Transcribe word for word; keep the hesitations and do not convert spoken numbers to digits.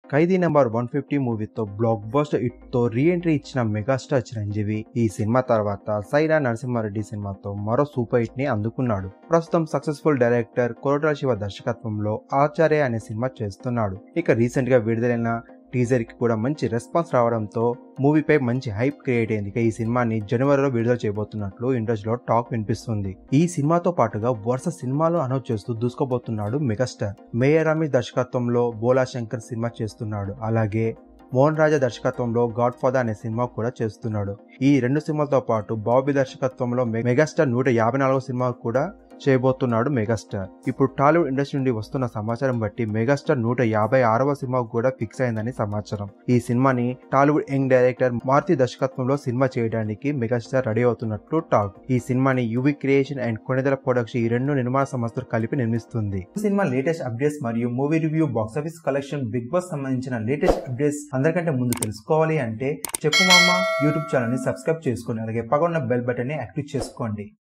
ఖైదీ number one fifty మూవీతో blockbuster hit తో re entry ఇచ్చిన మెగాస్టార్ చిరంజీవి ఈ సినిమా తర్వాత సైరా నరసింహారెడ్డి సినిమాతో మరో సూపర్ హిట్ ని అందుకున్నాడు. ప్రస్తుతం సక్సెస్ఫుల్ డైరెక్టర్ కొరటాల శివ దర్శకత్వంలో ఆచార్య అనే సినిమా చేస్తున్నాడు. ఇక రీసెంట్ గా విడుదలైన టీజర్ కి కూడా మంచి రెస్పాన్స్ రావడంతో మూవీపై మంచి హైప్ క్రియేట్ అయింది. ఈ సినిమాని జనవరిలో విడుదల చేయబోతున్నట్లు ఇండస్ట్రీలో టాక్ వినిపిస్తుంది. ఈ సినిమాతో పాటుగా వరుస సినిమాలు అనౌన్స్ చేస్తూ దూసుకోబోతున్నాడు మెగాస్టార్. మేయర్ రమేష్ దర్శకత్వంలో బోలా శంకర్ సినిమా చేస్తున్నాడు. అలాగే మోహన్ రాజా దర్శకత్వంలో గాడ్ ఫాదర్ అనే సినిమా కూడా చేస్తున్నాడు. ఈ రెండు సినిమాలతో పాటు బాబీ దర్శకత్వంలో మెగాస్టార్ నూట యాభై నాలుగో సినిమా కూడా చేయబోతున్నాడు మెగాస్టార్. ఇప్పుడు టాలీవుడ్ ఇండస్ట్రీ నుండి వస్తున్న సమాచారం బట్టి మెగాస్టార్ నూట యాభై ఆరవ సినిమా కూడా ఫిక్స్ అయిందని సమాచారం. ఈ సినిమాని టాలీవుడ్ యంగ్ డైరెక్టర్ మారుతి దర్శకత్వంలో సినిమా చేయడానికి మెగాస్టార్ రెడీ అవుతున్నట్లు టాక్. ఈ సినిమాని UV creation and Konidela production ఈ రెండు నిర్మాణ సంస్థలు కలిపి నిర్మిస్తుంది. ఈ సినిమా లేటెస్ట్ అప్డేట్స్ మరియు movie review, box office collection, Bigg Boss సంబంధించిన లేటెస్ట్ అప్డేట్స్ అందరికంటే ముందు తెలుసుకోవాలి అంటే చెప్పు మామ యూట్యూబ్ ఛానల్ ని సబ్స్క్రైబ్ చేసుకోండి. అలాగే పక్కన బెల్ బటన్ ని యాక్టివ్ చేసుకోండి.